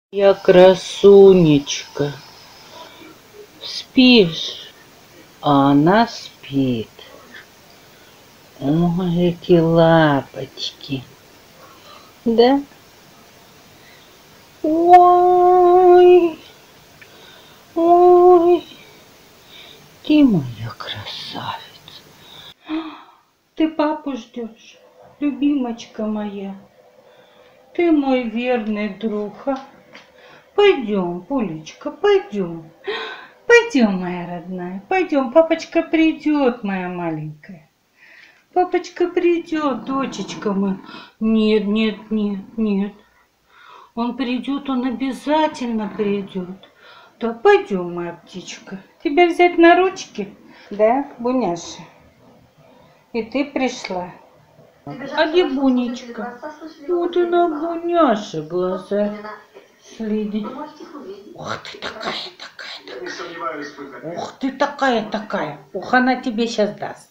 Я красунечка. Спишь? А она спит. Ой, какие лапочки. Да? Ой, ой, ты моя красавица. Ты папу ждешь, любимочка моя. Ты мой верный друг, а? Пойдем, Пулечка, пойдем. Пойдем, моя родная, пойдем. Папочка придет, моя маленькая. Папочка придет, дочечка моя. Нет, нет, нет, нет. Он придет, он обязательно придет. Да, пойдем, моя птичка. Тебя взять на ручки? Да, Буняша? И ты пришла? А где Бунечка? Вот и на Буняше глаза следить. Ух ты такая. Ух ты такая. Ух, она тебе сейчас даст.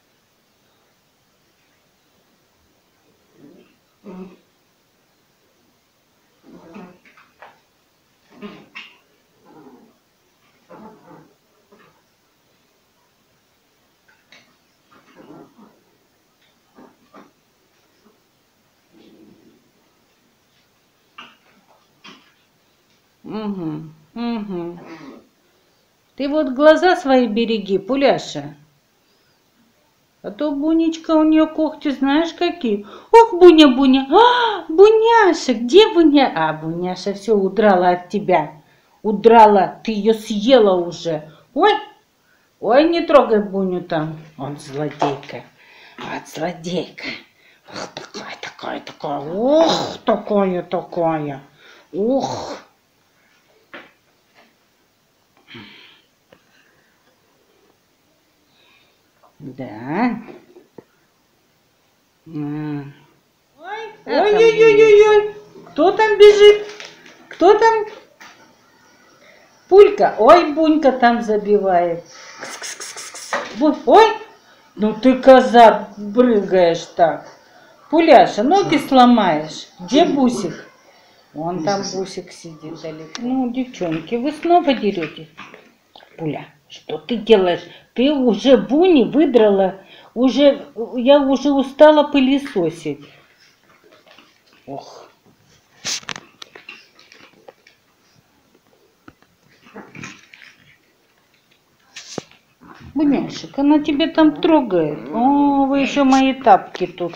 Угу. Ты вот глаза свои береги, Пуляша. А то Бунечка у нее когти знаешь какие. Ох, Буня. А, Буняша, где Буня? А, Буняша все удрала от тебя. Удрала, ты ее съела уже. Ой, не трогай Буню там. Он злодейка. Вот злодейка. Ох, такая. Ох, такая. Ух. Да. Ой. Кто там бежит? Кто там? Пулька. Ой, Бунька там забивает. Ой, ну ты, коза, прыгаешь так. Пуляша, ноги сломаешь. Где Бусик? Вон там Бусик сидит далеко. Ну, девчонки, вы снова деретесь? Пуля, что ты делаешь? Ты уже Буни выдрала. Я уже устала пылесосить. Ох. Буняшек, она тебя там трогает. О, вы еще мои тапки тут.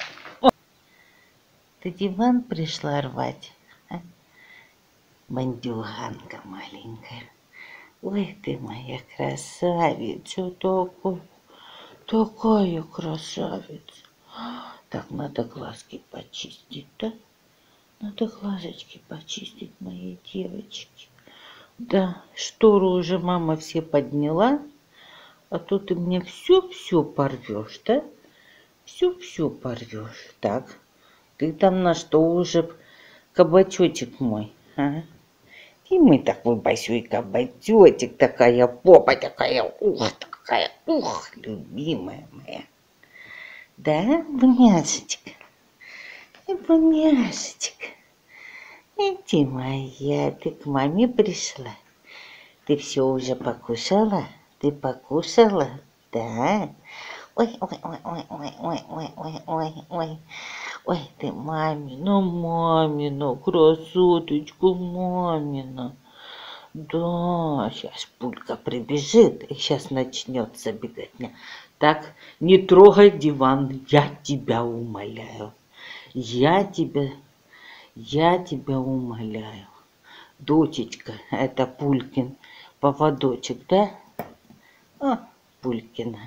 Ты диван пришла рвать? А? Бандюганка маленькая. Ой, ты моя красавица, такая красавица. Так, надо глазки почистить, да? Надо глазочки почистить, моей девочки. Да, штору уже мама все подняла, а то ты мне все порвешь, да? Все порвешь. Так, ты там на что уже кабачочек мой, а? И мы такой большой кабачочек, такая попа такая, ух, любимая моя. Да, Буняшечка? Буняшечка, иди моя, ты к маме пришла? Ты все уже покушала? Ты покушала? Да? Ой, ты мамина, красоточка мамина. Да, сейчас Пулька прибежит, и сейчас начнется беготня. Так, не трогай диван, я тебя умоляю. Я тебя умоляю. Дочечка, это Пулькин поводочек, да? А, Пулькина.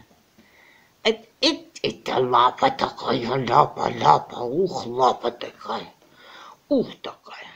Это лапа такая, лапа, ух, лапа такая. Ух, такая.